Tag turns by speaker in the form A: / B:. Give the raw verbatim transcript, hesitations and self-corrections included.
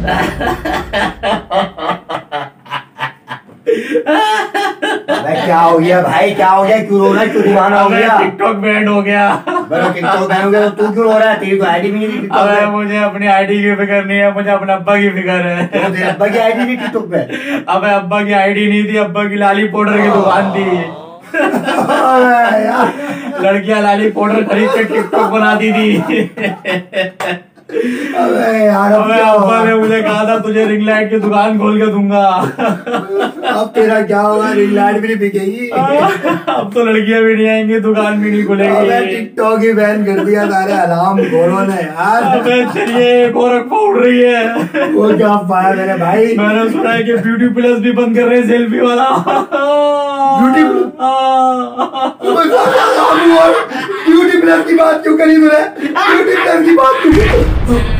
A: क्या हो गया भाई, क्या हो गया, क्यों रो रहा है, क्यों दीवाना हो गया?
B: टिकटॉक बैंड हो गया।
A: टिकटॉक बैंड हो गया तो तू क्यों रो रहा है? तेरी तो आईडी भी नहीं थी।
B: अबे मुझे अपनी आईडी की फिक्र नहीं है, मुझे अपने अब्बा की फिक्र है।
A: तो तेरे अब्बा की आईडी थी टिकटॉक पे?
B: अबे अब्बा की आईडी नहीं थी, अब्बा की लाली पाउडर की दुकान थी। लड़कियां लाली पाउडर खरीद के टिकटॉक बनाती थी।
A: अबे यार,
B: अबे अब्बा ने मुझे कहा था तुझे रिंग लाइट की दुकान खोल के दूंगा।
A: अब तेरा क्या होगा? रिंग लाइट भी नहीं बिकेगी।
B: अब तो लड़कियां भी नहीं आएंगी, दुकान भी नहीं खुलेगी।
A: अबे टिकटॉक ही बैन कर दिया सारे हराम खोरों ने यार।
B: अबे चलिए गोरख उड़ रही है।
A: वो क्या पाया मेरे भाई?
B: मैंने सुना है कि ब्यूटी प्लस भी बंद कर रहे हैं, सेल्फी वाला।
A: ब्यूटी ब्यूटी प्लस की बात क्यों करी तूने? ब्यूटी प्लस की बात क्यों?